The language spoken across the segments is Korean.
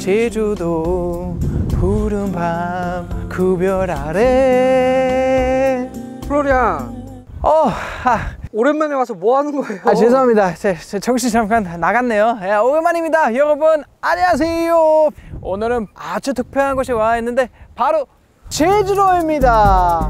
제주도 푸른 밤 그 별 아래. 플로리안, 오랜만에 와서 뭐 하는 거예요? 죄송합니다. 제 정신 잠깐 나갔네요. 오랜만입니다. 여러분 안녕하세요. 오늘은 아주 특별한 곳에 와 있는데 바로 제주도입니다.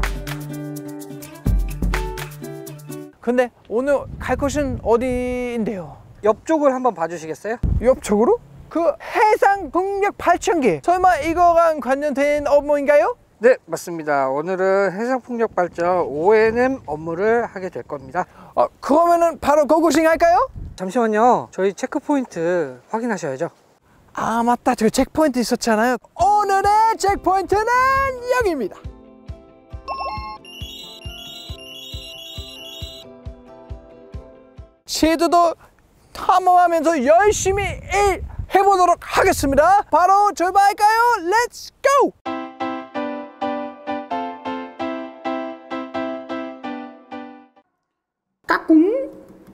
근데 오늘 갈 곳은 어디인데요? 옆쪽을 한번 봐주시겠어요? 옆쪽으로? 그 해상 풍력 발전기, 설마 이거랑 관련된 업무인가요? 네, 맞습니다. 오늘은 해상풍력 발전 O&M 업무를 하게 될 겁니다. 그러면은 바로 고고싱 할까요? 잠시만요. 저희 체크포인트 확인하셔야죠. 아 맞다, 저 체크포인트 있었잖아요. 오늘의 체크포인트는 여기입니다. 제주도 탐험하면서 열심히 해보도록 하겠습니다. 바로 출발할까요? 렛츠 고! 까꿍?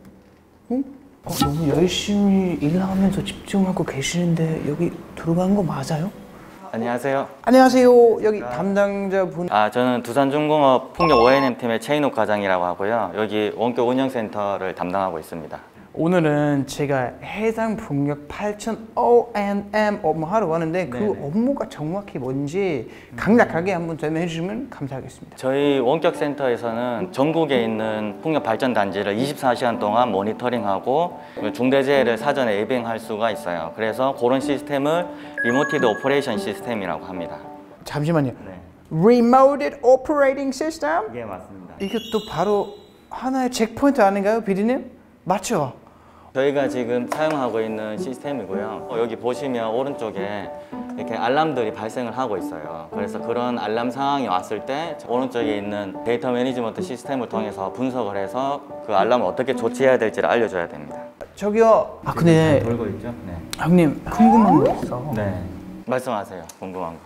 너무 열심히 일하면서 집중하고 계시는데 여기 들어간 거 맞아요? 안녕하세요. 안녕하세요. 여기 담당자분. 저는 두산중공업 풍력 O&M 팀의 최인욱 과장이라고 하고요. 여기 원격 운영센터를 담당하고 있습니다. 오늘은 제가 해상 풍력 발전 O&M 업무하러 가는데 그 업무가 정확히 뭔지 간략하게 한번 설명해 주시면 감사하겠습니다. 저희 원격 센터에서는 전국에 있는 풍력 발전 단지를 24시간 동안 모니터링하고 중대재해를 사전에 예방할 수가 있어요. 그래서 그런 시스템을 리모티드 오퍼레이션 시스템이라고 합니다. 잠시만요. Remote Operating System? 예, 맞습니다. 이것도 바로 하나의 체크포인트 아닌가요, 비디님? 맞죠? 저희가 지금 사용하고 있는 시스템이고요. 여기 보시면 오른쪽에 이렇게 알람들이 발생을 하고 있어요. 그래서 그런 알람 상황이 왔을 때 오른쪽에 있는 데이터 매니지먼트 시스템을 통해서 분석을 해서 그 알람을 어떻게 조치해야 될지를 알려줘야 됩니다. 저기요. 근데 돌고 있죠? 네. 형님 궁금한 거 있어. 네. 말씀하세요. 궁금한 거.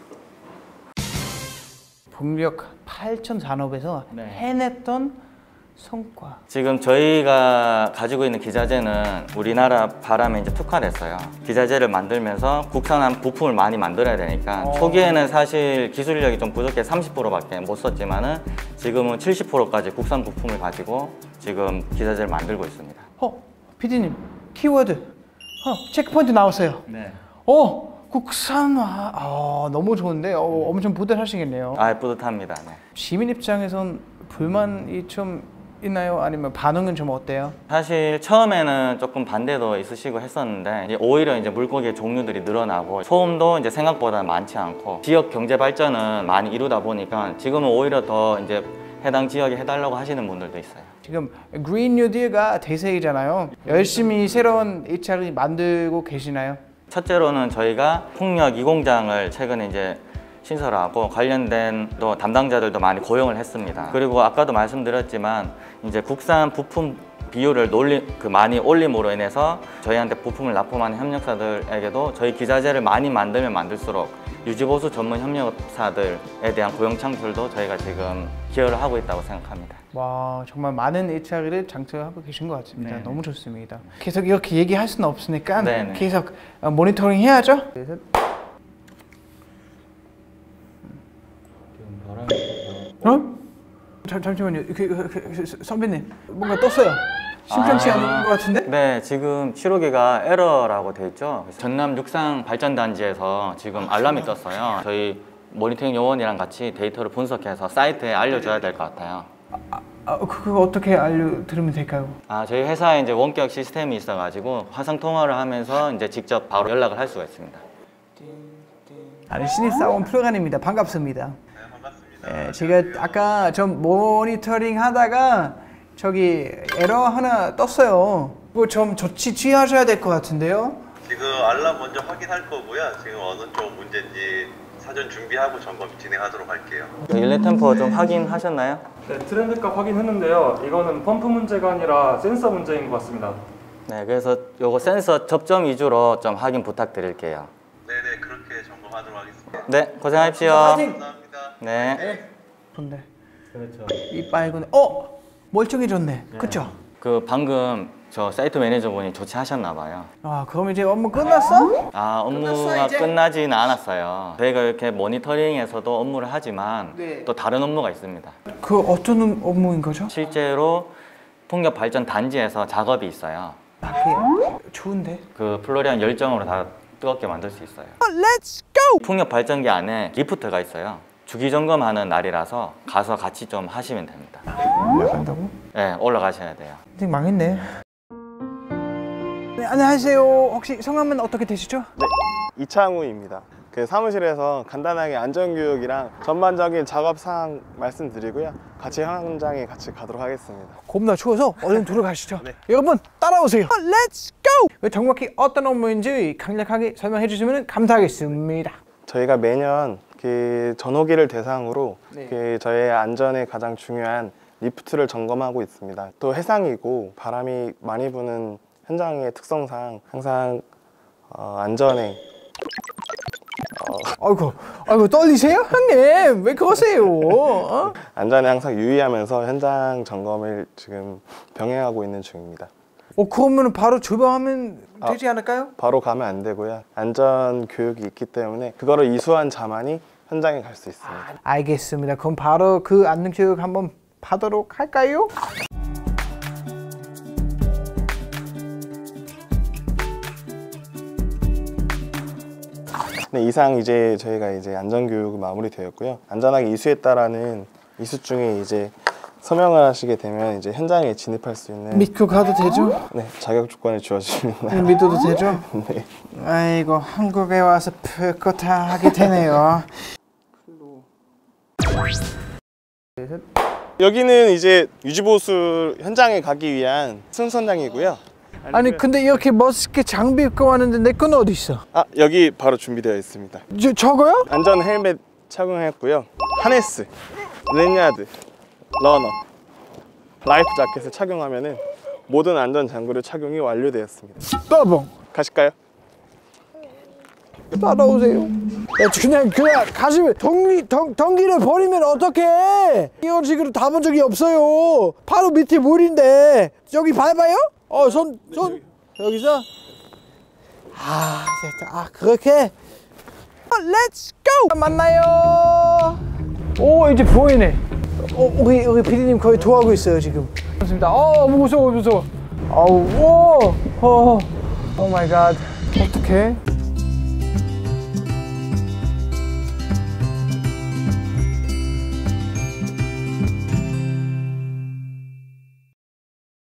풍력 발전 산업에서 해냈던 성과. 지금 저희가 가지고 있는 기자재는 우리나라 바람에 이제 특화됐어요. 기자재를 만들면서 국산한 부품을 많이 만들어야 되니까 초기에는 사실 기술력이 좀 부족해 30%밖에 못 썼지만은 지금은 70%까지 국산 부품을 가지고 지금 기자재를 만들고 있습니다. PD님 키워드 체크포인트 나왔어요. 네. 국산화. 너무 좋은데 엄청 뿌듯하시겠네요. 뿌듯합니다. 네. 시민 입장에선 불만이 좀 있나요? 아니면 반응은 좀 어때요? 사실 처음에는 조금 반대도 있으시고 했었는데 이제 오히려 이제 물고기의 종류들이 늘어나고 소음도 이제 생각보다 많지 않고 지역 경제 발전은 많이 이루다 보니까 지금은 오히려 더 이제 해당 지역에 해달라고 하시는 분들도 있어요. 지금 그린 뉴딜가 대세이잖아요. 열심히 새로운 HR을 만들고 계시나요? 첫째로는 저희가 풍력 2공장을 최근에 이제 신설하고 관련된 또 담당자들도 많이 고용을 했습니다. 그리고 아까도 말씀드렸지만 이제 국산 부품 비율을 많이 올림으로 인해서 저희한테 부품을 납품하는 협력사들에게도 저희 기자재를 많이 만들면 만들수록 유지보수 전문 협력사들에 대한 고용 창출도 저희가 지금 기여를 하고 있다고 생각합니다. 와, 정말 많은 HR을 장착하고 계신 것 같습니다. 너무 좋습니다. 계속 이렇게 얘기할 수는 없으니까 계속 모니터링 해야죠. 그래서 잠시만요. 선배님 뭔가 떴어요. 심상치 않은 것 같은데? 네, 지금 치료기가 에러라고 돼 있죠. 전남 육상 발전단지에서 지금 알람이 떴어요. 저희 모니터링 요원이랑 같이 데이터를 분석해서 사이트에 알려줘야 될 것 같아요. 그거 어떻게 알려드리면 될까요? 저희 회사에 이제 원격 시스템이 있어가지고 화상 통화를 하면서 이제 직접 바로 연락을 할 수가 있습니다. 신입사원 플로간입니다. 반갑습니다. 제가 아까 좀 모니터링 하다가 저기 에러 하나 떴어요. 그거 좀 조치 취하셔야 될 것 같은데요? 지금 알람 먼저 확인할 거고요. 지금 어느 쪽 문제인지 사전 준비하고 점검 진행하도록 할게요. 일렉 템퍼 좀 확인하셨나요? 네, 트렌드값 확인했는데요. 이거는 펌프 문제가 아니라 센서 문제인 것 같습니다. 네, 그래서 요거 센서 접점 위주로 좀 확인 부탁드릴게요. 네네, 그렇게 점검하도록 하겠습니다. 네, 고생하십시오. 감사합니다. 네. 근데 그렇죠. 이 빨간 멀쩡해졌네. 그렇죠? 그 방금 저 사이트 매니저분이 조치하셨나 봐요. 아, 그럼 이제 업무 끝났어? 아, 업무가 끝났어, 이제? 끝나지는 않았어요. 저희가 이렇게 모니터링에서도 업무를 하지만 네. 또 다른 업무가 있습니다. 그 어떤 업무인 거죠? 실제로 풍력 발전 단지에서 작업이 있어요. 아, 그래요? 좋은데? 그 플로리안 열정으로 다 뜨겁게 만들 수 있어요. Let's go! 풍력 발전기 안에 리프트가 있어요. 주기 점검하는 날이라서 가서 같이 좀 하시면 됩니다. 올라간다고? 네, 올라가셔야 돼요. 인생 망했네. 네, 안녕하세요. 혹시 성함은 어떻게 되시죠? 네, 이창우입니다. 그 사무실에서 간단하게 안전교육이랑 전반적인 작업 사항 말씀드리고요. 같이 현장에 같이 가도록 하겠습니다. 겁나 추워서 얼른 들어가시죠. 네. 여러분 따라오세요. Let's go! 정확히 어떤 업무인지 강력하게 설명해 주시면 감사하겠습니다. 저희가 매년 그 전호기를 대상으로 네. 그 저의 안전에 가장 중요한 리프트를 점검하고 있습니다. 또 해상이고 바람이 많이 부는 현장의 특성상 항상 안전에 아이고 떨리세요? 형님 왜 그러세요? 어? 안전에 항상 유의하면서 현장 점검을 지금 병행하고 있는 중입니다. 그러면 바로 조명하면 되지 않을까요? 바로 가면 안 되고요. 안전 교육이 있기 때문에 그거를 이수한 자만이 현장에 갈 수 있습니다. 알겠습니다. 그럼 바로 그 안전 교육 한번 받도록 할까요? 네, 이상 이제 저희가 이제 안전 교육이 마무리되었고요. 안전하게 이수했다라는 이수증에 이제 서명을 하시게 되면 이제 현장에 진입할 수 있는 믿고 가도 되죠? 네, 자격 조건을 주어집니다. 믿어도 되죠? 네. 아이고 한국에 와서 별거 다 하게 되네요. 여기는 이제 유지보수 현장에 가기 위한 승선장이고요. 아니 근데 이렇게 멋있게 장비 입고 왔는데 내 건 어디 있어? 아, 여기 바로 준비되어 있습니다. 저거요? 안전 헬멧 착용했고요. 하네스, 랜야드, 러너, 라이프 자켓을 착용하면은 모든 안전 장구를 착용이 완료되었습니다. 따봉 가실까요? 따라오세요. 그냥 가시면 동기를 버리면 어떡해? 이런 식으로 다 본 적이 없어요. 바로 밑에 물인데 여기 밟아요? 손 여기서 그렇게 Let's go! 만나요. 오 이제 보이네. 우리 PD님 거의 도와하고 있어요 지금. 좋습니다. 무서워. 오 마이 갓. 어떡해?